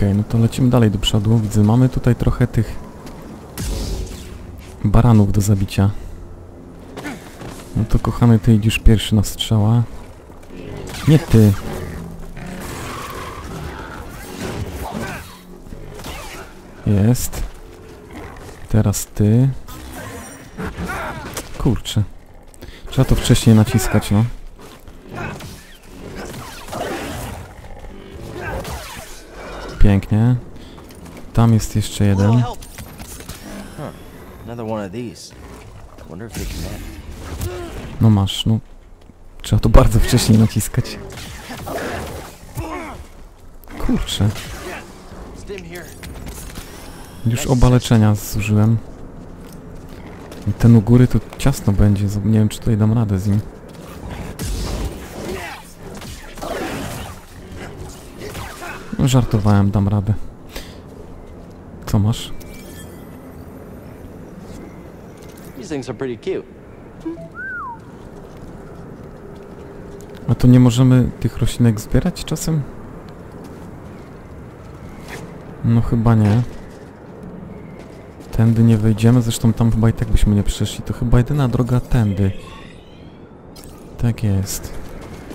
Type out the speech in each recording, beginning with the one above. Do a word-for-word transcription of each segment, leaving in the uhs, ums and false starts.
Okej, no to lecimy dalej do przodu. Widzę, mamy tutaj trochę tych baranów do zabicia. No to kochany, ty idziesz pierwszy na strzała. Nie ty. Jest. Teraz ty. Kurczę. Trzeba to wcześniej naciskać, no. Pięknie. Tam jest jeszcze jeden. No masz, no. Trzeba to bardzo wcześnie naciskać. Kurczę. Już oba leczenia zużyłem. I ten u góry to ciasno będzie. Nie wiem, czy tutaj dam radę z nim. No, żartowałem, dam radę. Co masz? A to nie możemy tych roślinek zbierać czasem? No chyba nie. Tędy nie wejdziemy, zresztą tam chyba i tak byśmy nie przeszli. To chyba jedyna droga tędy. Tak jest.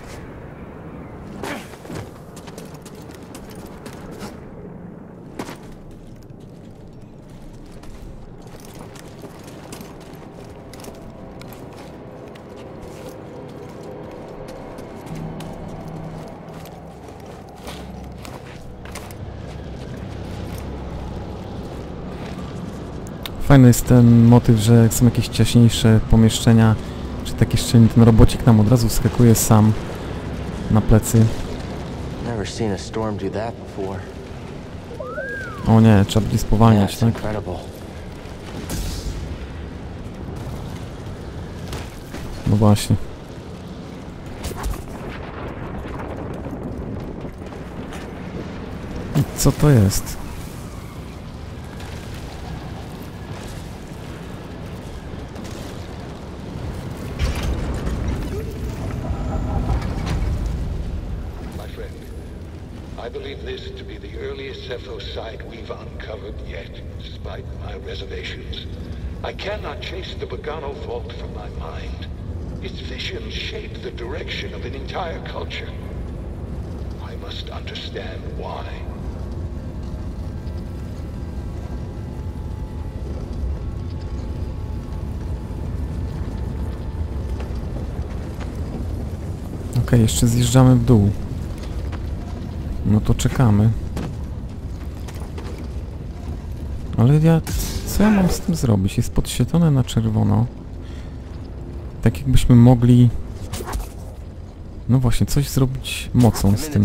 Fajny jest ten motyw, że jak są jakieś ciaśniejsze pomieszczenia, czy takie szczeliny, ten robocik nam od razu wskakuje sam na plecy. O nie, trzeba będzie spowalniać, tak? No właśnie. I co to jest? I believe this to be the earliest Cephosite we've uncovered yet, despite my reservations. I cannot chase the Bogano vault from my mind. Its visions shape the direction of an entire culture. I must understand why. Okej, okay, jeszcze zjeżdżamy w dół. No to czekamy. Ale ja... Co ja mam z tym zrobić? Jest podświetlone na czerwono. Tak jakbyśmy mogli... No właśnie, coś zrobić mocą z tym.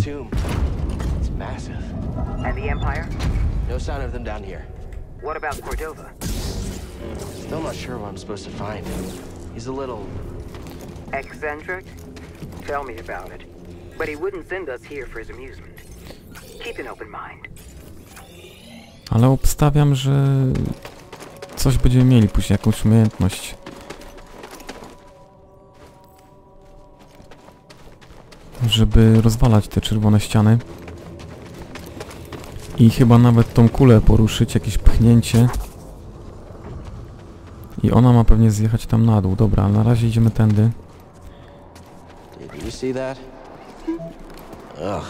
Eccentric? Tell me about it. But he wouldn't send us here for his amusement. Keep an open mind. Ale obstawiam, że coś będziemy mieli później, jakąś umiejętność. Żeby rozwalać te czerwone ściany. I chyba nawet tą kulę poruszyć, jakieś pchnięcie. I ona ma pewnie zjechać tam na dół. Dobra, ale na razie idziemy tędy. Did you see that? Ugh.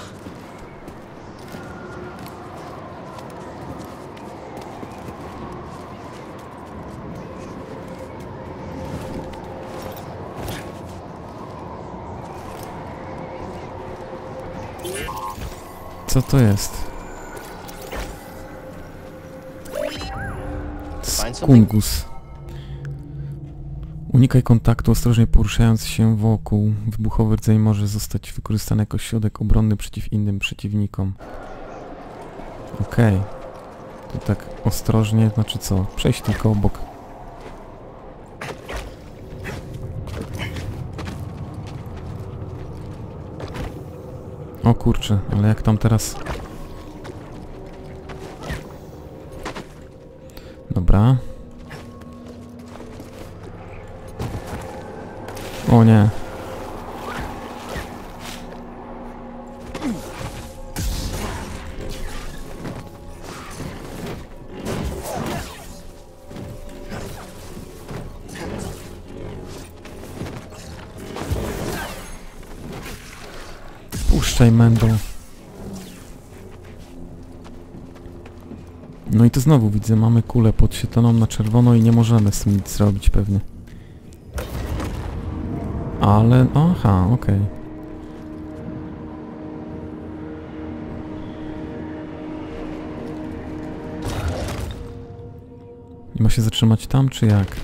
Co to jest? Skungus. Unikaj kontaktu, ostrożnie poruszając się wokół. Wybuchowy rdzeń może zostać wykorzystany jako środek obronny przeciw innym przeciwnikom. Okej. Okay. To tak ostrożnie, znaczy co? Przejść tylko obok. O kurczę, ale jak tam teraz... Dobra. O nie. Ruszaj, Mendo. No i to znowu widzę, mamy kulę podświetloną na czerwono i nie możemy z tym nic zrobić pewnie. Ale... aha, okej. Okay. I ma się zatrzymać tam, czy jak?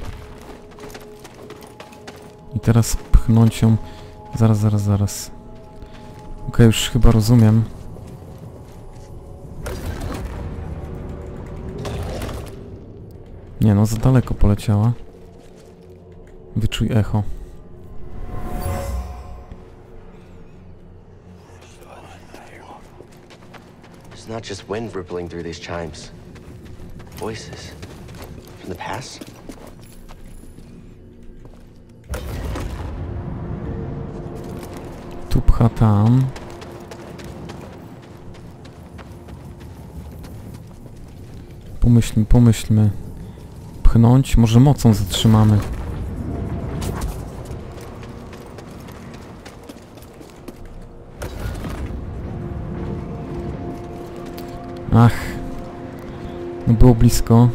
I teraz pchnąć ją... Zaraz, zaraz, zaraz. Okej, okay, już chyba rozumiem. Nie no, za daleko poleciała. Wyczuj echo. It's not just wind rippling through these chimes. Voices. From the past? Tu pcha tam. Pomyślmy, pomyślmy. Pchnąć? Może mocą zatrzymamy. Ach. No było blisko.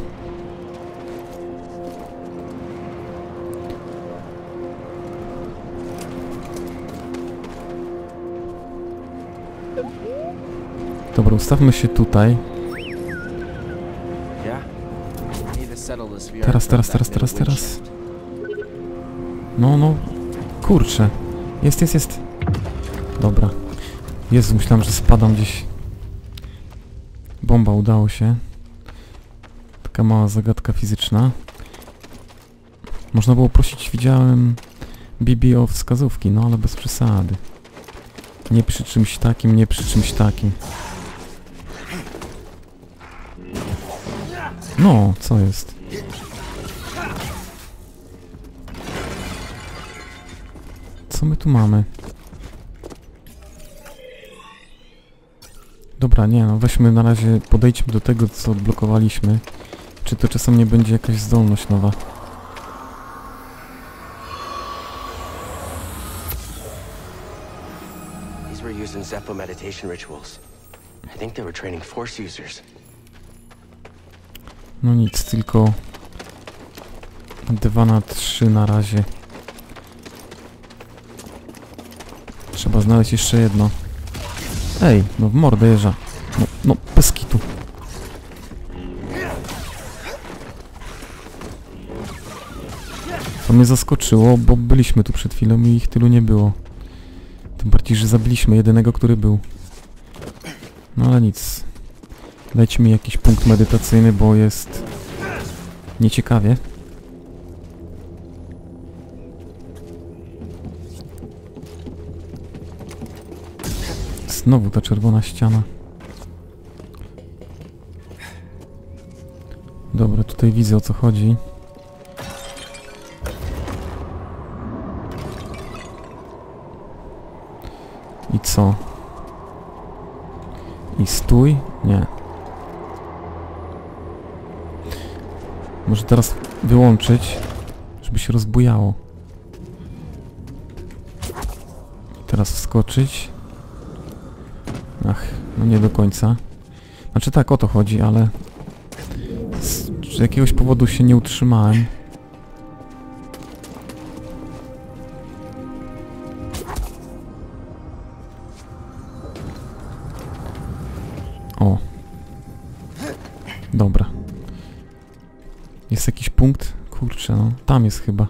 Dobra, ustawmy się tutaj. Teraz, teraz, teraz, teraz, teraz. No, no. Kurczę. Jest, jest, jest. Dobra. Jezu, myślałem, że spadam gdzieś. Bomba, udało się. Taka mała zagadka fizyczna. Można było prosić, widziałem, B B o wskazówki, no ale bez przesady. Nie przy czymś takim, nie przy czymś takim. No, co jest? Co my tu mamy? Dobra, nie no, weźmy na razie, podejdźmy do tego, co odblokowaliśmy. Czy to czasem nie będzie jakaś zdolność nowa? These were used in Zeppo meditation rituals. I think they were training Force users. No nic, tylko dwa na trzy na razie. Trzeba znaleźć jeszcze jedno. Ej, no w mordę jeża. No, no bez kitu. To mnie zaskoczyło, bo byliśmy tu przed chwilą i ich tylu nie było. Tym bardziej, że zabiliśmy jedynego, który był. No ale nic. Dajcie mi jakiś punkt medytacyjny, bo jest nieciekawie. Znowu ta czerwona ściana. Dobra, tutaj widzę, o co chodzi. I co? I stój? Nie. Może teraz wyłączyć, żeby się rozbujało. I teraz wskoczyć. Ach, no nie do końca. Znaczy tak, o to chodzi, ale z, z jakiegoś powodu się nie utrzymałem. O. Dobra. Jest jakiś punkt? Kurczę, no. Tam jest chyba.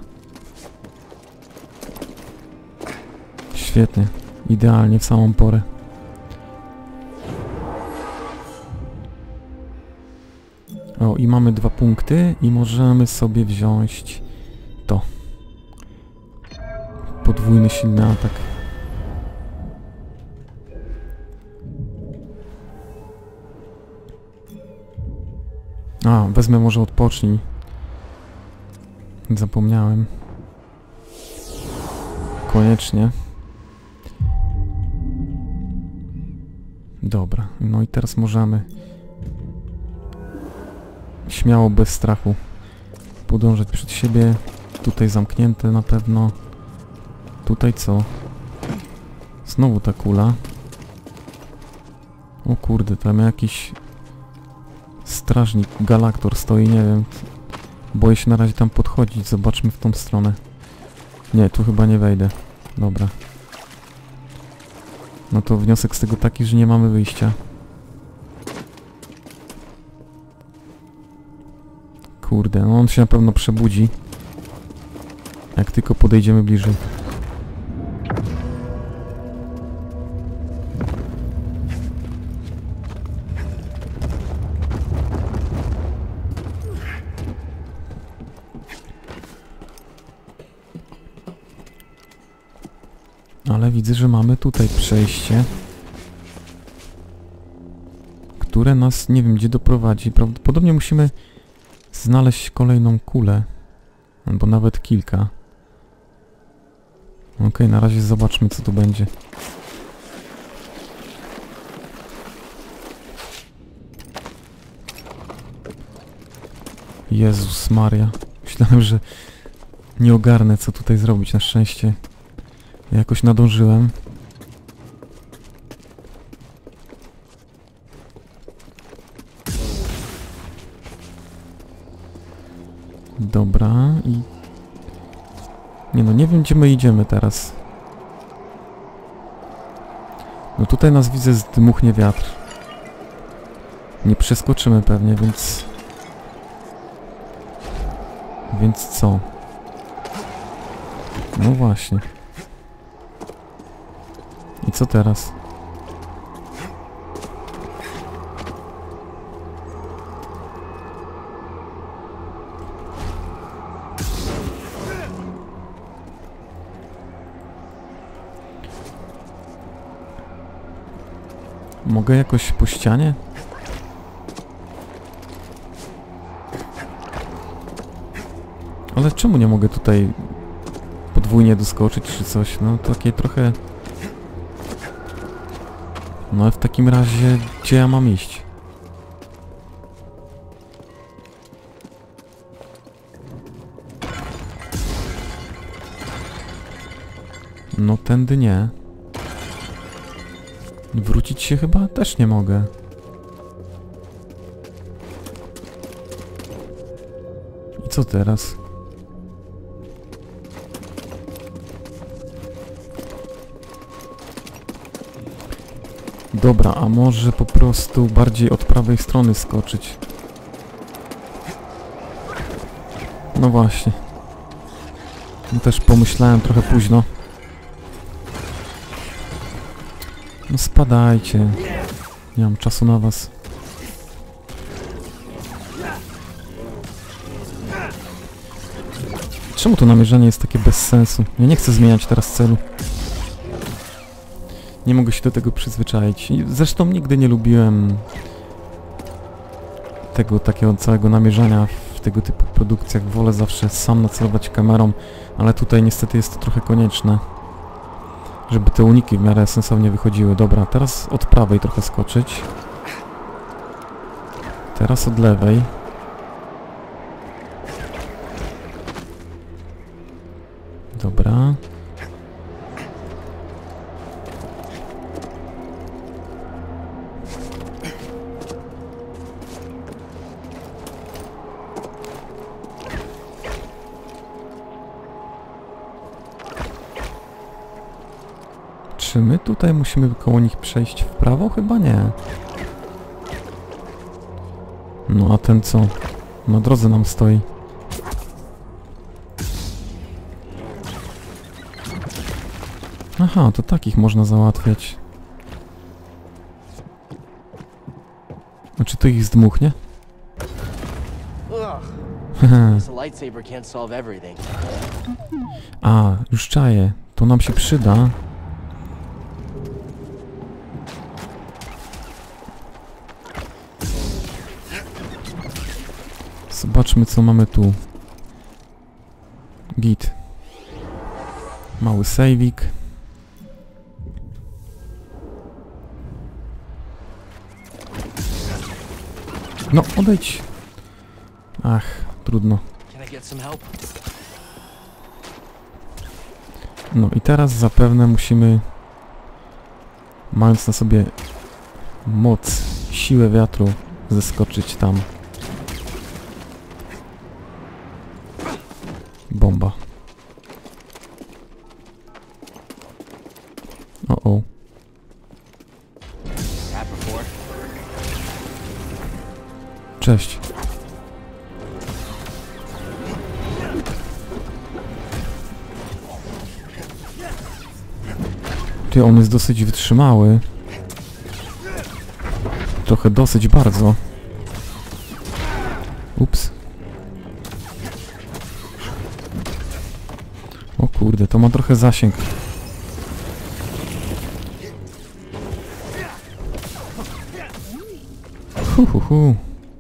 Świetnie. Idealnie, w samą porę. O, i mamy dwa punkty i możemy sobie wziąć to. Podwójny silny atak. A, wezmę może odpocznij. Zapomniałem. Koniecznie. Dobra, no i teraz możemy śmiało, bez strachu podążać przed siebie. Tutaj zamknięte na pewno. Tutaj co? Znowu ta kula. O kurde, tam jakiś strażnik, Galaktor stoi, nie wiem. Boję się na razie tam podchodzić, zobaczmy w tą stronę. Nie, tu chyba nie wejdę. Dobra. No to wniosek z tego taki, że nie mamy wyjścia. Kurde, no on się na pewno przebudzi. Jak tylko podejdziemy bliżej. Ale widzę, że mamy tutaj przejście, które nas nie wiem gdzie doprowadzi. Prawdopodobnie musimy znaleźć kolejną kulę, albo nawet kilka. Ok, na razie zobaczmy co tu będzie. Jezus Maria. Myślałem, że nie ogarnę co tutaj zrobić. Na szczęście jakoś nadążyłem. Dobra i... Nie no, nie wiem gdzie my idziemy teraz. No tutaj nas widzę zdmuchnie wiatr. Nie przeskoczymy pewnie, więc... Więc co? No właśnie. I co teraz? Mogę jakoś po ścianie? Ale czemu nie mogę tutaj podwójnie doskoczyć czy coś? No takie trochę... No w takim razie gdzie ja mam iść? No tędy nie. Wrócić się chyba też nie mogę. I co teraz? Dobra, a może po prostu bardziej od prawej strony skoczyć? No właśnie. No też pomyślałem trochę późno. No spadajcie. Nie mam czasu na was. Czemu to namierzenie jest takie bez sensu? Ja nie chcę zmieniać teraz celu. Nie mogę się do tego przyzwyczaić. Zresztą nigdy nie lubiłem tego takiego całego namierzania w tego typu produkcjach. Wolę zawsze sam nacelować kamerą, ale tutaj niestety jest to trochę konieczne, żeby te uniki w miarę sensownie wychodziły. Dobra, teraz od prawej trochę skoczyć. Teraz od lewej. Dobra. Czy my tutaj musimy koło nich przejść w prawo? Chyba nie. No a ten co? Na drodze nam stoi. Aha, to takich można załatwiać. A czy to ich zdmuchnie? A, już czaję. To nam się przyda. Zobaczmy co mamy tu. Git. Mały sejwik. No, odejdź. Ach, trudno. No i teraz zapewne musimy, mając na sobie moc, siłę wiatru zeskoczyć tam. Bomba. O o. Cześć. Ty, on jest dosyć wytrzymały. Trochę dosyć bardzo. Ups. O kurde, to ma trochę zasięg. Hu, hu, hu.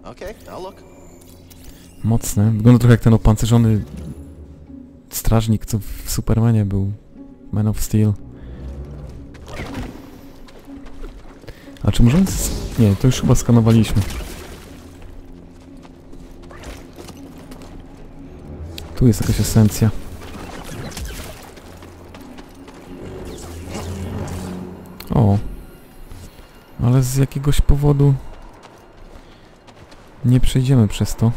Mocne. Wygląda trochę jak ten opancerzony strażnik, co w Supermanie był. Man of Steel. A czy możemy... Nie, to już chyba skanowaliśmy. Tu jest jakaś esencja. O. Ale z jakiegoś powodu nie przejdziemy przez to.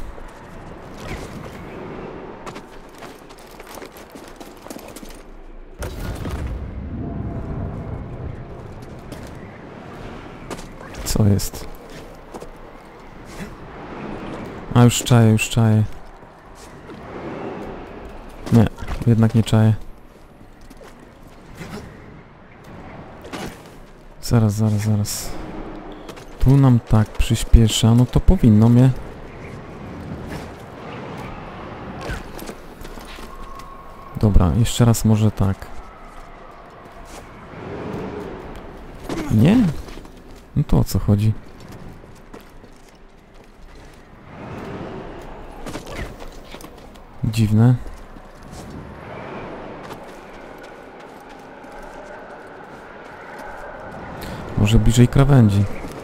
Co jest? A, już czaję, już czaję. Nie, jednak nie czaję. Zaraz, zaraz, zaraz. Tu nam tak przyspiesza, no to powinno mnie... Dobra, jeszcze raz może tak. Nie? No to o co chodzi? Dziwne. Może bliżej krawędzi.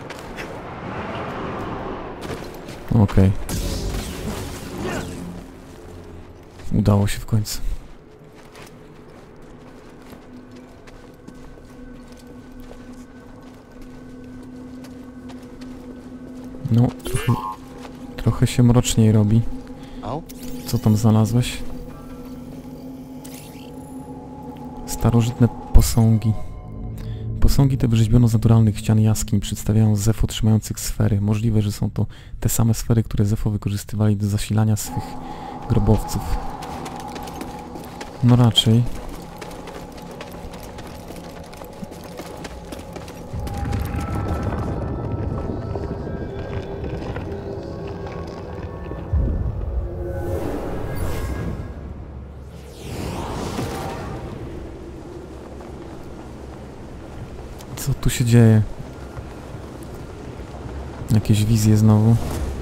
Okej. Okay. Udało się w końcu. No, trochę, trochę się mroczniej robi. Co tam znalazłeś? Starożytne posągi. Posągi te wyrzeźbiono z naturalnych ścian jaskiń. Przedstawiają Zefo trzymających sfery. Możliwe, że są to te same sfery, które Zefo wykorzystywali do zasilania swych grobowców. No raczej. Co tu się dzieje? Jakieś wizje znowu.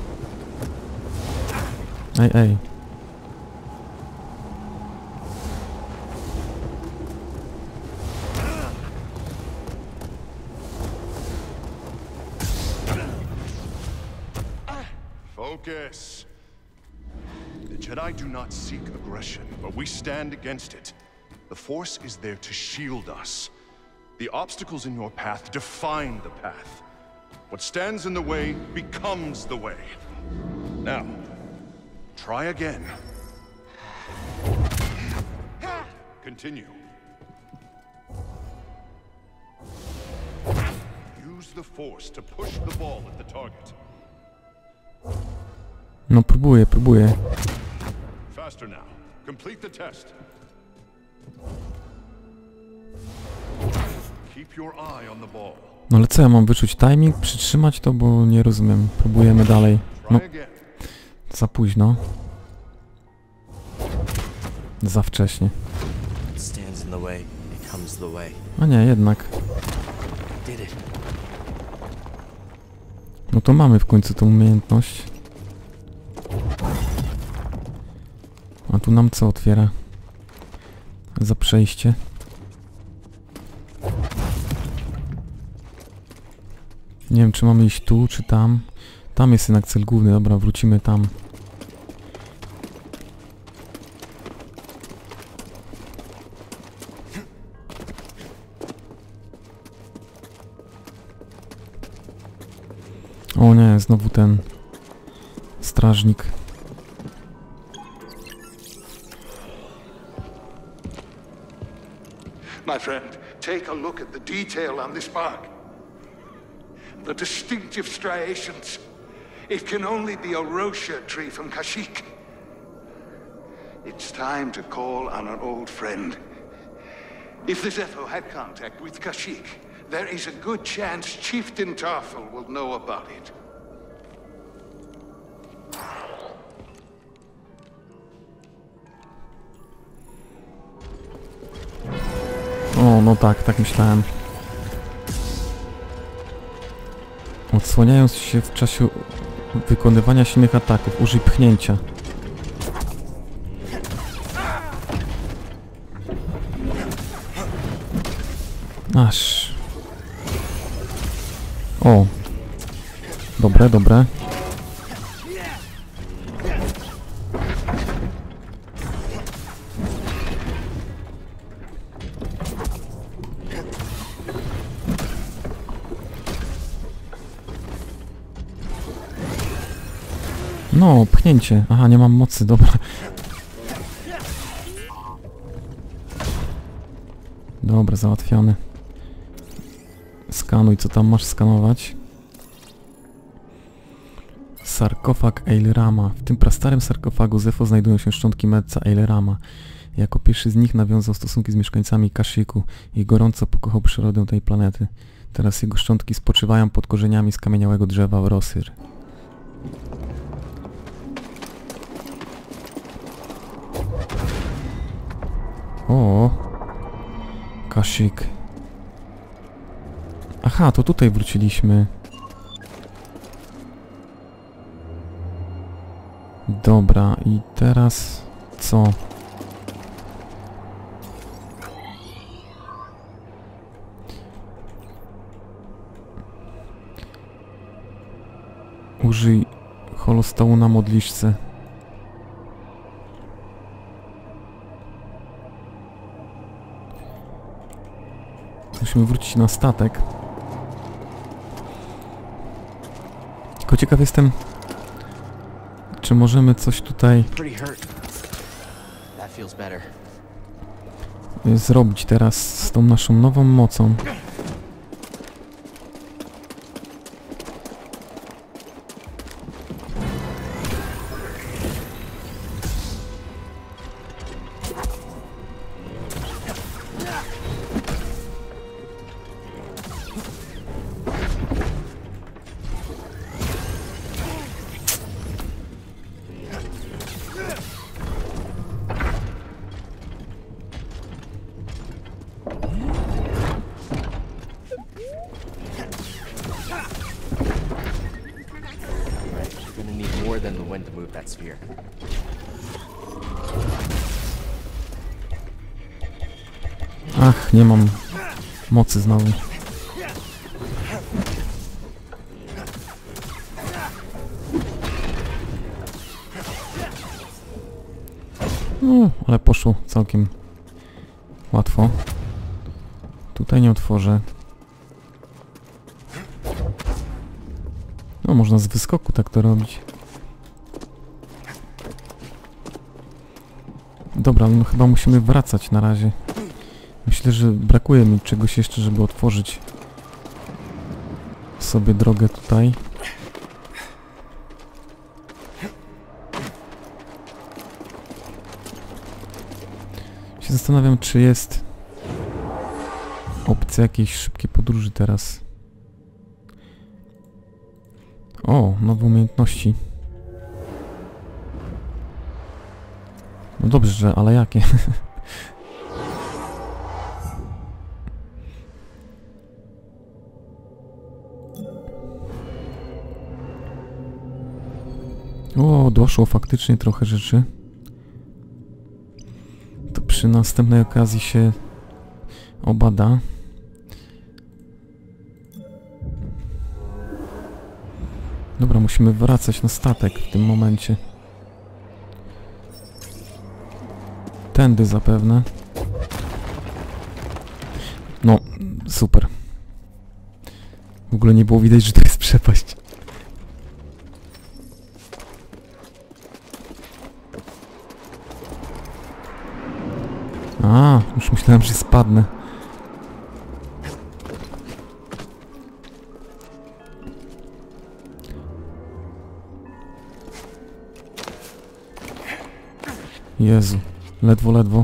Ej, ej. Focus. The Jedi do not seek aggression, but we stand against it. The Force is there to shield us. The obstacles in your path define the path. What stands in the way becomes the way. Now, try again. Continue. Use the Force to push the ball at the target. No próbuję, próbuję. Faster now. Complete the test. Keep your eye on the ball. No ale co ja mam wyczuć? Timing? Przytrzymać to, bo nie rozumiem. Próbujemy dalej. No. Za późno. Za wcześnie. A nie, jednak. No to mamy w końcu tą umiejętność. A tu nam co otwiera? Za przejście. Nie wiem, czy mamy iść tu, czy tam. Tam jest jednak cel główny. Dobra, wrócimy tam. O nie, znowu ten strażnik. My friend, take a look at the detail on this bark. The distinctive striations. It can only be a Rosia tree from Kashyyyk. It's time to call on an old friend. If the Zepho had contact with Kashyyyk, there is a good chance Chieftain Tarful will know about it. O, no tak, tak myślałem. Odsłaniając się w czasie wykonywania silnych ataków, użyj pchnięcia. Aż. O. Dobre, dobre. No, pchnięcie. Aha, nie mam mocy, dobra. Dobra, załatwiony. Skanuj, co tam masz skanować. Sarkofag Eilrama. W tym prastarym sarkofagu Zepho znajdują się szczątki Medca Eilrama. Jako pierwszy z nich nawiązał stosunki z mieszkańcami Kashyyku i gorąco pokochał przyrodę tej planety. Teraz jego szczątki spoczywają pod korzeniami skamieniałego drzewa Wrosyr. O, Kashyyyk. Aha, to tutaj wróciliśmy. Dobra, i teraz co? Użyj holostołu na modliszce. Musimy wrócić na statek. Tylko ciekaw jestem, czy możemy coś tutaj zrobić teraz z tą naszą nową mocą. Than the wind to move that sphere. Ach, nie mam mocy znowu. No, ale poszło całkiem łatwo. Tutaj nie otworzę. No, można z wyskoku tak to robić. Dobra, no chyba musimy wracać na razie. Myślę, że brakuje mi czegoś jeszcze, żeby otworzyć sobie drogę tutaj. Się zastanawiam, czy jest opcja jakiejś szybkiej podróży teraz. O, nowe umiejętności. No dobrze, ale jakie? O, doszło faktycznie trochę rzeczy. To przy następnej okazji się obada. Dobra, musimy wracać na statek w tym momencie. Tędy zapewne. No, super. W ogóle nie było widać, że to jest przepaść. Już myślałem, że spadnę. Jezu, ledwo, ledwo.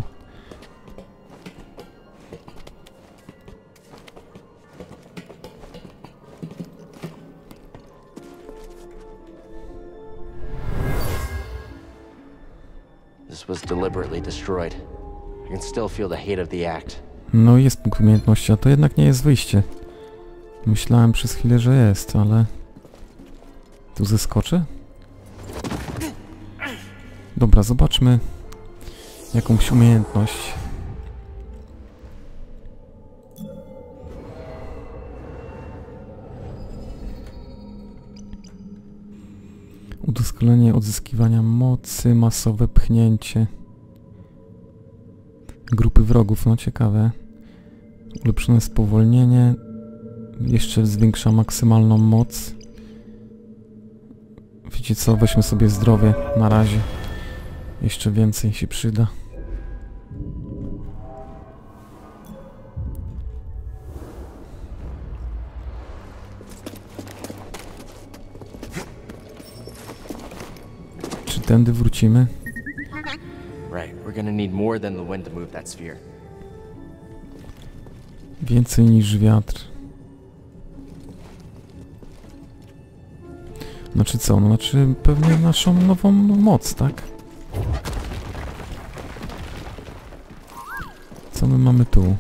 This was deliberately destroyed. I can still feel the hate of the act. No jest punkt umiejętności, a to jednak nie jest wyjście. Myślałem przez chwilę, że jest, ale... Tu zeskoczę? Dobra, zobaczmy jakąś umiejętność. Udoskonalenie odzyskiwania mocy, masowe pchnięcie. Grupy wrogów, no ciekawe. Ulepszone spowolnienie. Jeszcze zwiększa maksymalną moc. Wiecie co, weźmy sobie zdrowie na razie. Jeszcze więcej się przyda. Czy tędy wrócimy? Right, we're gonna need more than the wind to move that sphere. Więcej niż wiatr. Znaczy co? No znaczy pewnie naszą nową moc, tak? Co my mamy tu?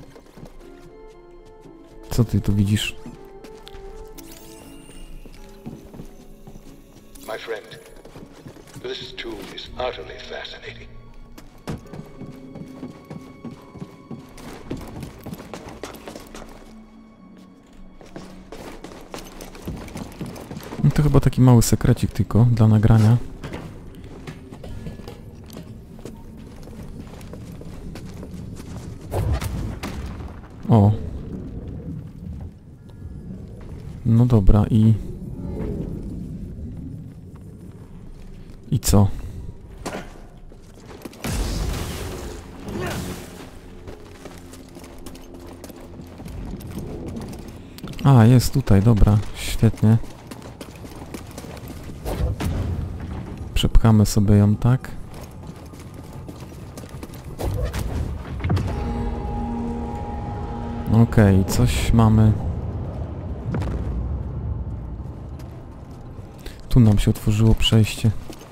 Co ty tu widzisz? My friend, this tool is utterly fascinating. No to chyba taki mały sekrecik tylko dla nagrania. O. No dobra, i... I co? A, jest tutaj, dobra, świetnie. Przepchamy sobie ją tak. Okej, okay, coś mamy. Tu nam się otworzyło przejście.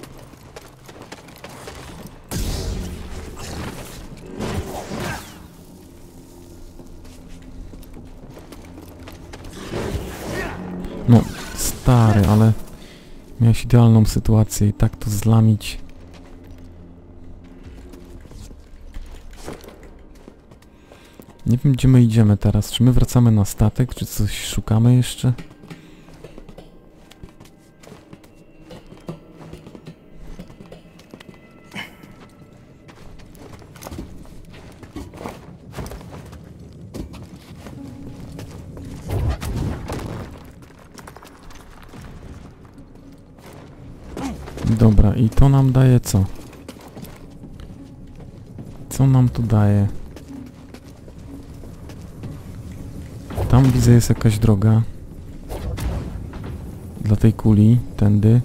No, stary, ale miałeś idealną sytuację i tak to zlamić. Nie wiem, gdzie my idziemy teraz. Czy my wracamy na statek, czy coś szukamy jeszcze? Dobra, i to nam daje co? Co nam tu daje? Tam widzę jest jakaś droga. Dla tej kuli, tędy.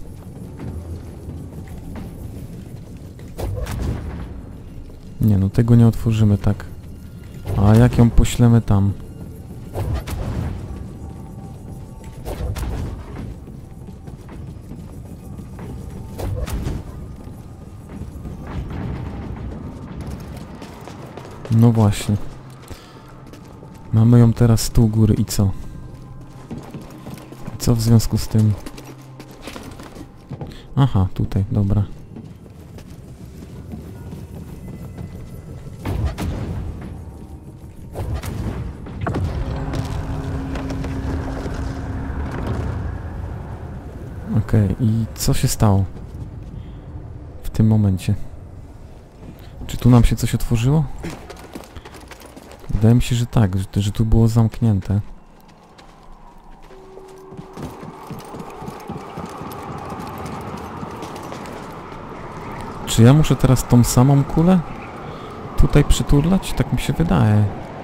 Nie no, tego nie otworzymy tak. A jak ją poślemy tam? No właśnie. Mamy ją teraz tu u góry i co? Co w związku z tym? Aha, tutaj, dobra. Okej, okay, i co się stało? W tym momencie. Czy tu nam się coś otworzyło? Wydaje mi się, że tak, że, że tu było zamknięte. Czy ja muszę teraz tą samą kulę? tutaj przyturlać? Tak mi się wydaje.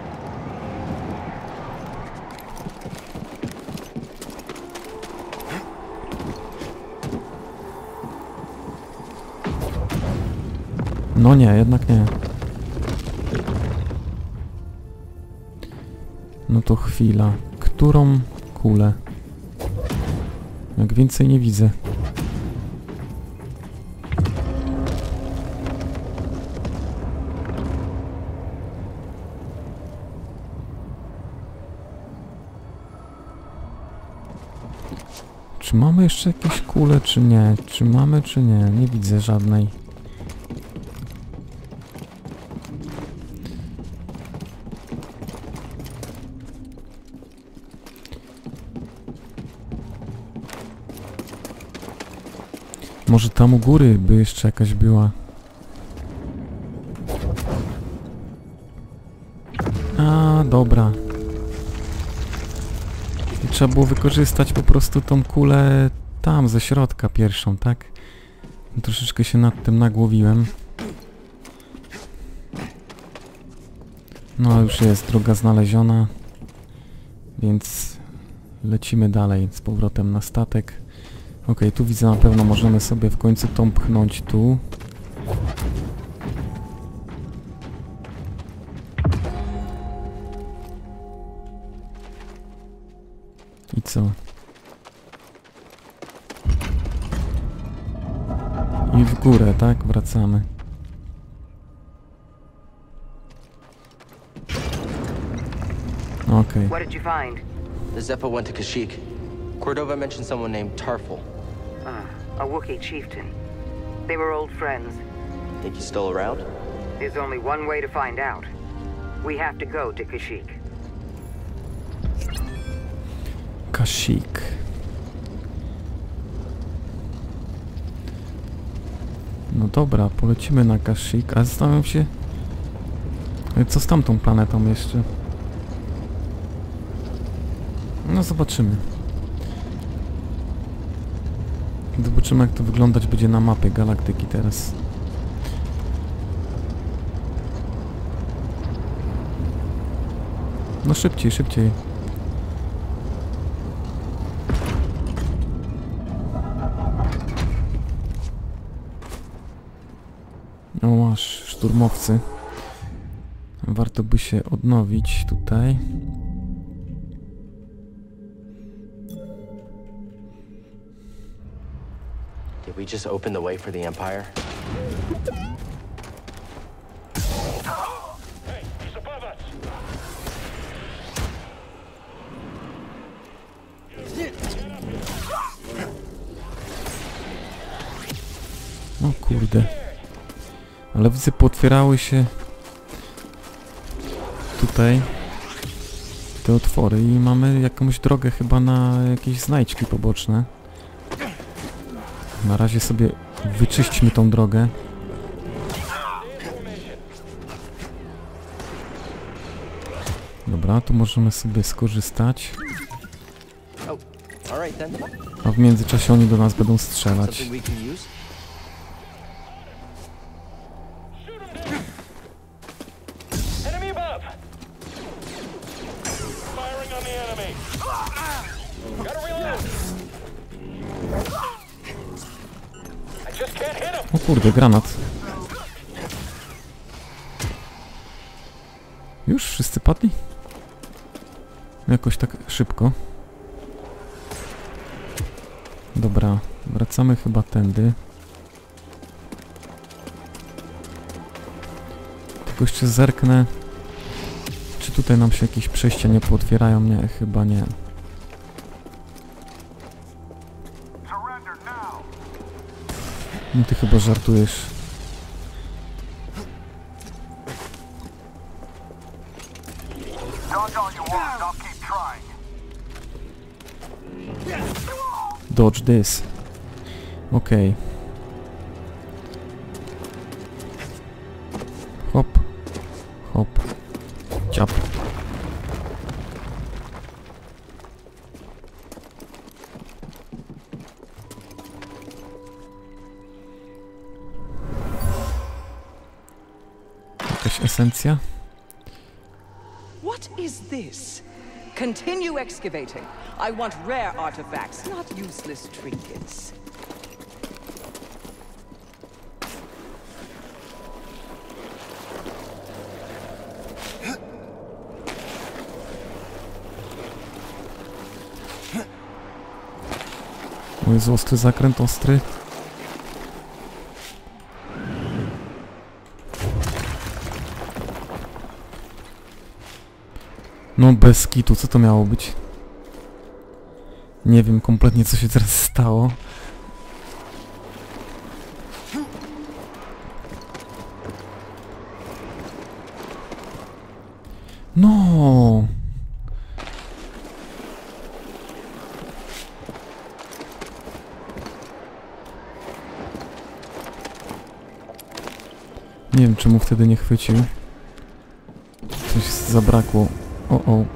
No nie, jednak nie. No to chwila. Którą kulę? Jak więcej nie widzę. Czy mamy jeszcze jakieś kule, czy nie? Czy mamy, czy nie? Nie widzę żadnej. Może tam u góry by jeszcze jakaś była. A, dobra. I trzeba było wykorzystać po prostu tą kulę tam, ze środka pierwszą, tak? Troszeczkę się nad tym nagłowiłem. No, już jest droga znaleziona. Więc lecimy dalej z powrotem na statek. Ok, tu widzę, na pewno możemy sobie w końcu tą pchnąć tu. I co? I w górę, tak? Wracamy. Okej. What did you find? The Zeppo went to Kashyyyk. Cordova mentioned someone named Tarful. Uh, a Wookiee chieftain. They were old friends. Think he's still around? There's only one way to find out. We have to go to Kashyyyk. Kashyyyk. No dobra, polecimy na Kashyyyk, a zastanawiam się, co z tamtą planetą jeszcze. No zobaczymy. Zobaczymy, jak to wyglądać będzie na mapie galaktyki teraz. No szybciej, szybciej. O, masz szturmowcy. Warto by się odnowić tutaj. Did we just open the way for the Empire? Hey, he's above us! O kurde. Ale widzę, pootwierały się tutaj te otwory i mamy jakąś drogę chyba na jakieś znajdźki poboczne. Na razie sobie wyczyśćmy tą drogę. Dobra, tu możemy sobie skorzystać. A w międzyczasie oni do nas będą strzelać. O kurde, granat. Już wszyscy padli? Jakoś tak szybko. Dobra, wracamy chyba tędy. Tylko jeszcze zerknę, czy tutaj nam się jakieś przejścia nie pootwierają. Nie, chyba nie. No ty chyba żartujesz. Dodge this. Okej. Okay. Hop. Hop. Ciap. Jakaś sekwencja. What is this? Continue excavating. I want rare artifacts, not useless trinkets. O Jezu, ostry zakręt, ostry. No bez kitu, co to miało być? Nie wiem kompletnie, co się teraz stało. No. Nie wiem, czemu wtedy nie chwycił. Coś zabrakło. O, o.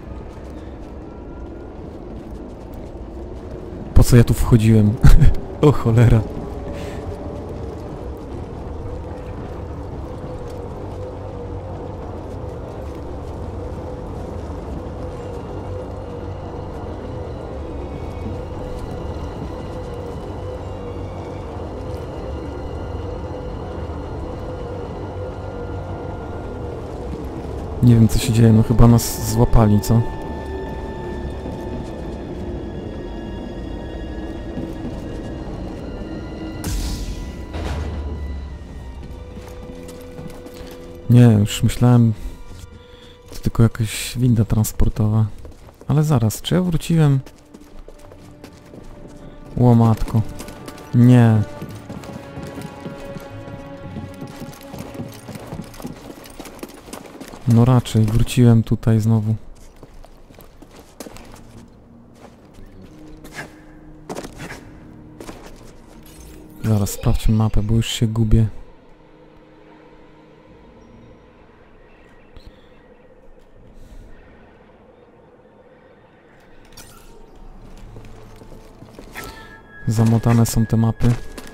Po co ja tu wchodziłem? O cholera. Nie wiem, co się dzieje, no chyba nas złapali, co? Nie, już myślałem, to tylko jakaś winda transportowa. Ale zaraz, czy ja wróciłem? Łomatko. Nie. No raczej, wróciłem tutaj znowu. Zaraz sprawdźmy mapę, bo już się gubię. Zamotane są te mapy.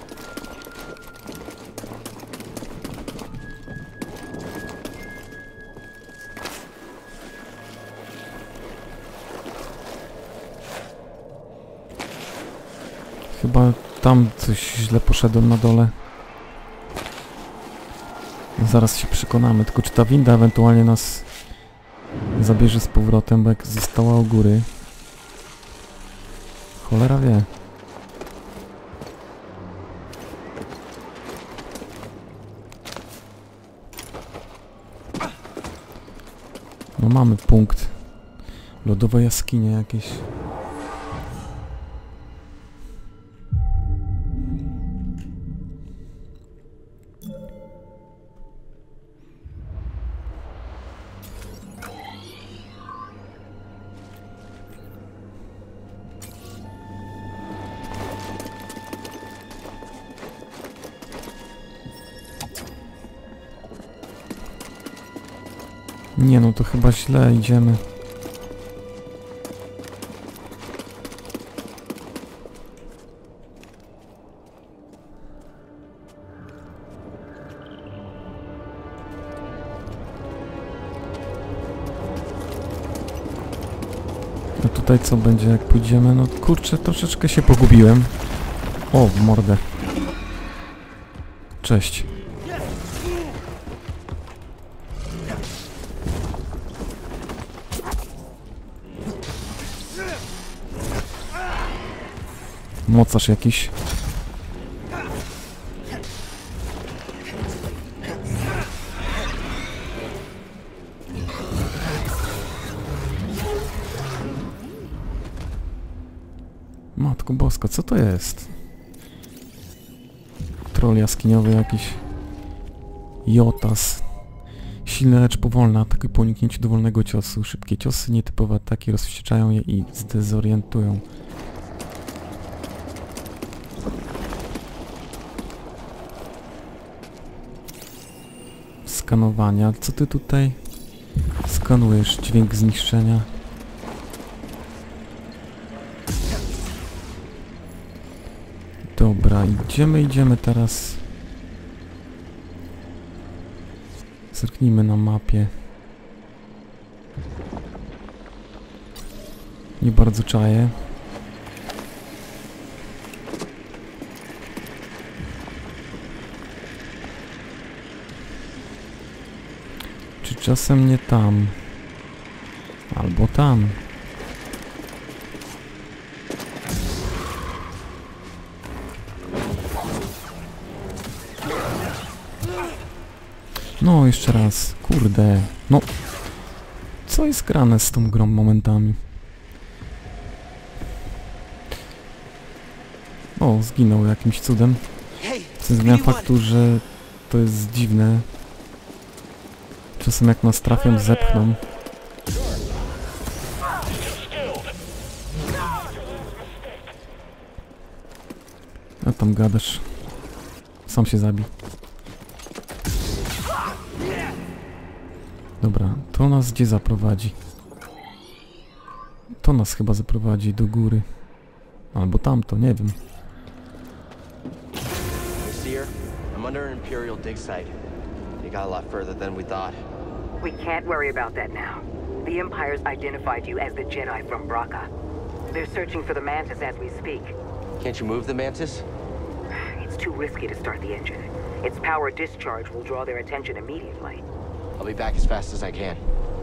Chyba tam coś źle poszedłem na dole. Zaraz się przekonamy, tylko czy ta winda ewentualnie nas zabierze z powrotem, bo jak została u góry. Cholera wie. No mamy punkt. Lodowe jaskinie jakieś. Nie no, to chyba źle idziemy. A tutaj co będzie, jak pójdziemy? No kurczę, troszeczkę się pogubiłem. O, w mordę. Cześć. Mocarz jakiś. Matko boska, co to jest? Troll jaskiniowy jakiś. Jotas. Silne, lecz powolne ataki po uniknięciu dowolnego ciosu. Szybkie ciosy, nietypowe ataki rozwścieczają je i zdezorientują. Skanowania. Co ty tutaj skanujesz? Dźwięk zniszczenia. Dobra, idziemy, idziemy teraz. Zerknijmy na mapie. Nie bardzo czaję. Czy czasem nie tam? Albo tam. No, jeszcze raz. Kurde. No. Co jest grane z tą grą momentami? O, zginął jakimś cudem. Co zmienia faktu, że to jest dziwne. Czasem jak nas trafią, zepchną. A tam gadasz. Sam się zabij. Dobra, to nas gdzie zaprowadzi? To nas chyba zaprowadzi do góry. Albo tamto, nie wiem. Seer, I'm under an Imperial dig site. They got a lot further than we thought. We can't worry about that now. The Empire's identified you as the Jedi from Bracca. They're searching for the Mantis as we speak. Can't you move the Mantis? It's too risky to start the engine. Its power discharge will draw their attention immediately. I'll be back as fast as I can.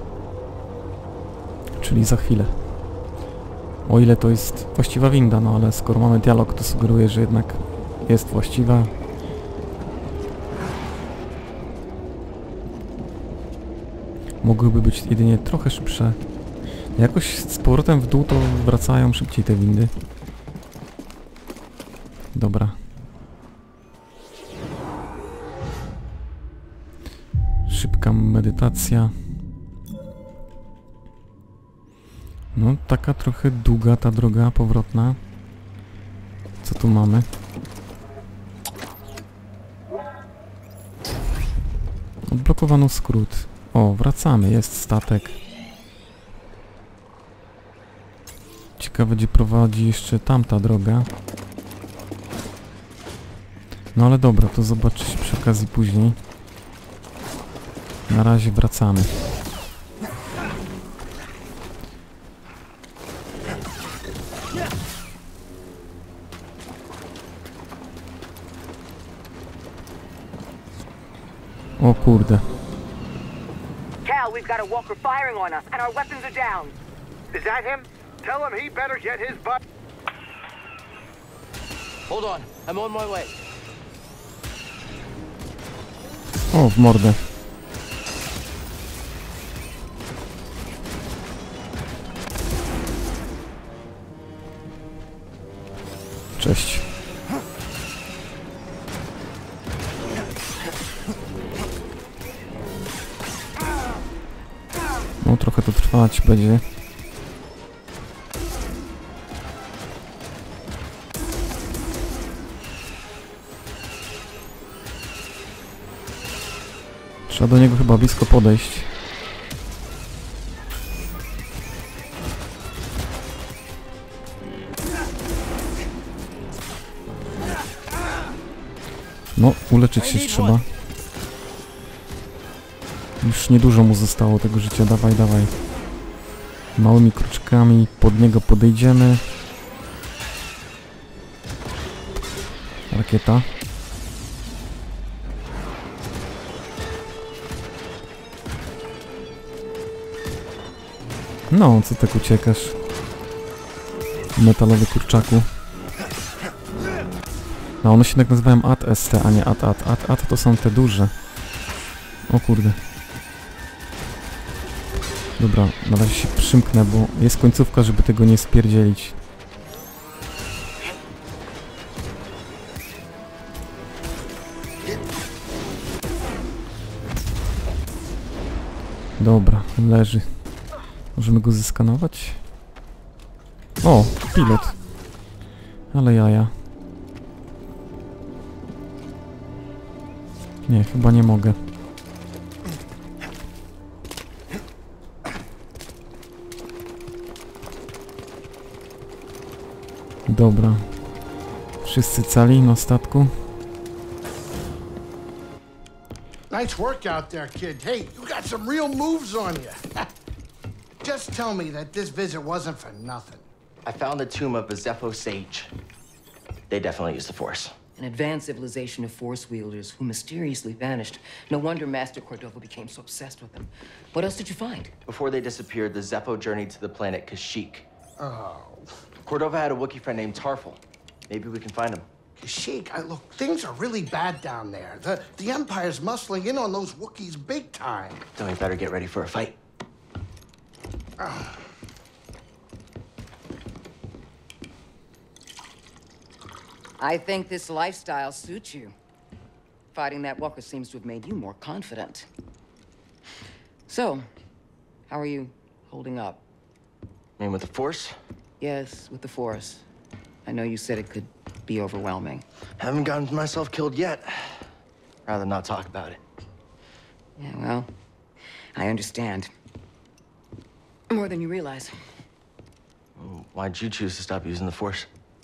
Czyli za chwilę. O ile to jest właściwa winda, no ale skoro mamy dialog, to sugeruje, że jednak jest właściwa. Mogłyby być jedynie trochę szybsze. Jakoś z powrotem w dół to wracają szybciej te windy. Dobra. Szybka medytacja. No, taka trochę długa ta droga powrotna. Co tu mamy? Odblokowano skrót. O, wracamy, jest statek. Ciekawe, gdzie prowadzi jeszcze tamta droga. No ale dobra, to zobaczyć przy okazji później. Na razie wracamy. O kurde. Cal, we've got a walker firing on us, and our weapons are down. Is that him? Tell him he better get his butt. Hold on, I'm on my way. O, w mordę. Cześć. No, trochę to trwać będzie. Trzeba do niego chyba blisko podejść. No, uleczyć się trzeba. Już niedużo mu zostało tego życia. Dawaj, dawaj. Małymi kroczkami pod niego podejdziemy. Rakieta. No, co tak uciekasz? Metalowy kurczaku. No, one się tak nazywają A T S T, a nie A T A T. A T A T to są te duże. O kurde. Dobra, na razie się przymknę, bo jest końcówka, żeby tego nie spierdzielić. Dobra, leży. Możemy go zeskanować? O, pilot. Ale jaja. Nie, chyba nie mogę. Dobra. Wszyscy cali na statku? Nice work out there, kid. Hey, you got some real moves on you. Just tell me that this visit wasn't for nothing. I found the tomb of a Zepho sage. They definitely used the Force. An advanced civilization of Force wielders who mysteriously vanished. No wonder Master Cordova became so obsessed with them. What else did you find? Before they disappeared, the Zepho journeyed to the planet Kashyyyk. Oh. Cordova had a Wookiee friend named Tarful. Maybe we can find him. Kashyyyk, I, look, things are really bad down there. The, the Empire's muscling in on those Wookiees big time. Then we better get ready for a fight. Oh. I think this lifestyle suits you. Fighting that walker seems to have made you more confident. So, how are you holding up? I mean, with the Force? Yes, with the Force. I know you said it could be overwhelming. Haven't gotten myself killed yet. Rather not talk about it. Yeah, well, I understand. More than you realize. Why'd you choose to stop using the Force?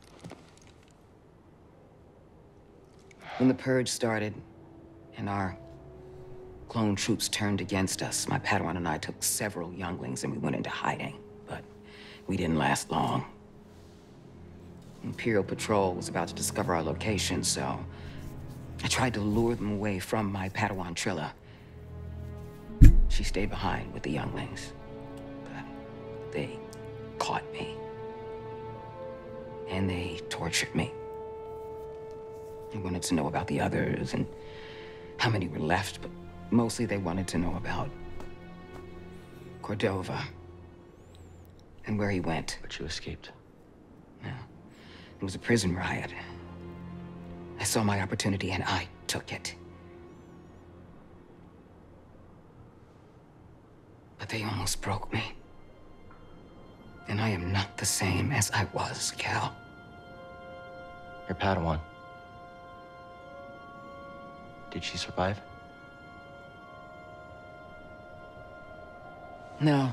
When the Purge started, and our clone troops turned against us, my Padawan and I took several younglings and we went into hiding. But we didn't last long. Imperial Patrol was about to discover our location, so I tried to lure them away from my Padawan Trilla. She stayed behind with the younglings, but they caught me. And they tortured me. They wanted to know about the others and how many were left, but mostly they wanted to know about Cordova and where he went. But you escaped. Yeah. It was a prison riot. I saw my opportunity and I took it. But they almost broke me. And I am not the same as I was, Cal. Your Padawan. Did she survive? No.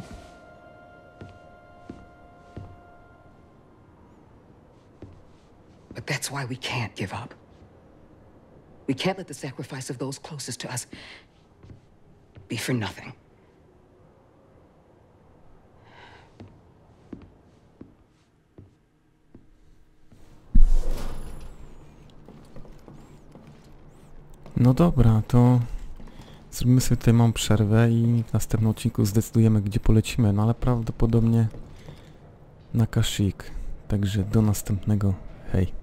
But that's why we can't give up. We can't let the sacrifice of those closest to us be for nothing. No dobra, to zrobimy sobie tutaj małą przerwę i w następnym odcinku zdecydujemy, gdzie polecimy, no ale prawdopodobnie na Kashyyyk. Także do następnego. Hej.